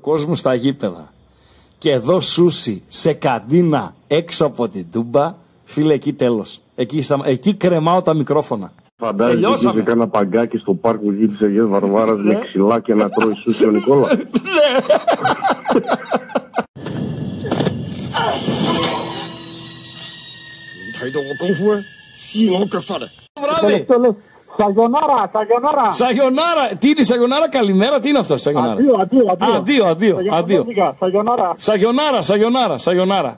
κόσμο στα γήπεδα και εδώ σούσι σε καντίνα έξω από την Τούμπα, φίλε, εκεί τέλος. Εκεί κρεμάω τα μικρόφωνα. Φαντάζεσαι ότι είχε κάνα παγκάκι στο πάρκο γη της Αγίας Βαρβάρας με ξυλά και να τρώει σούσι ο Νικόλα. Σαγιονάρα. Τι είναι σαγιονάρα, καλημέρα, τι είναι αυτό σαγιονάρα? Αντίο. Σαγιονάρα.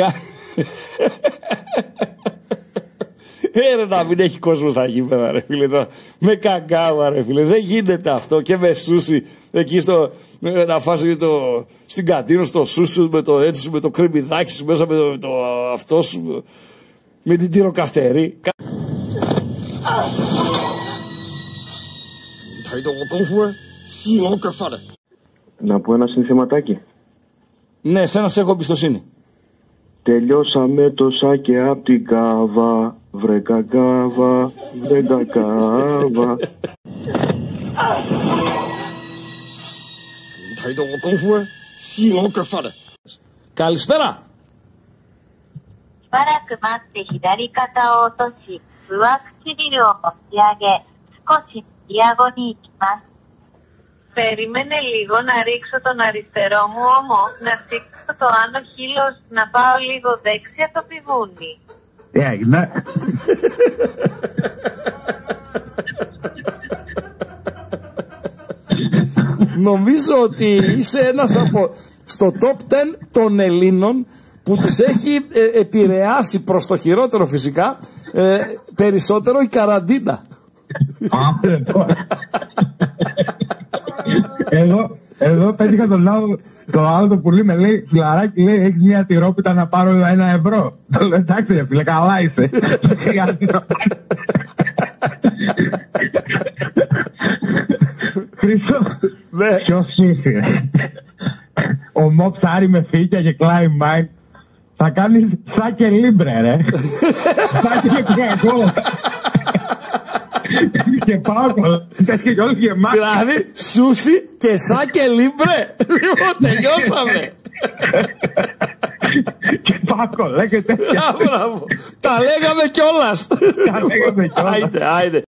Ρε να μην έχει κόσμο στα γήπεδα, ρε φίλε, τώρα. Με καγκάμα, ρε φίλε, δεν γίνεται αυτό. Και με σούσι εκεί να φας στην κατίνα στο σούσι με το έτσι σου, με το κρεμμυδάκι σου μέσα, με το αυτό σου, με την τυροκαυτερή. Να πω ένα συνθεματάκι. Ναι, σένα σε έχω εμπιστοσύνη. Τελειώσαμε το σάκι απ' την κάβα. Βρε κακάβα. Καλησπέρα. しばらく待って左肩を落とし、上唇を持ち上げ、少し右顎に行きます。Περίμενε λίγο να ρίξω τον αριστερό μου ώμο, να σήκω το άνω χείλος, να πάω λίγο δεξιά το πηγούνι. Τι έγινε? Νομίζω ότι είσαι ένας από στο top 10 των Ελλήνων που τους έχει επηρεάσει, προς το χειρότερο φυσικά, περισσότερο η καραντίνα. Εδώ πέτυχα το άλλο το πουλί, με λέει, φιλαράκι, λέει, έχεις μια τυρόπιτα να πάρω 1 ευρώ. Το λέω, εντάξει ρε φίλε, καλά είσαι. Χρήστο, ποιος είσαι? Ο Μοψάρι με φύκια και Climb Mine. Θα κάνεις σάκε λίμπρε, ρε. Σάκε κρέκο. Και πάω και κιόλας γεμάτη. Δηλαδή, σούσι και σάκε λίμπρε. Λοιπόν, τελειώσαμε. Και πάω, λέγεται. Τα λέγαμε κιόλας. Τα λέγαμε κιόλας. Άιντε.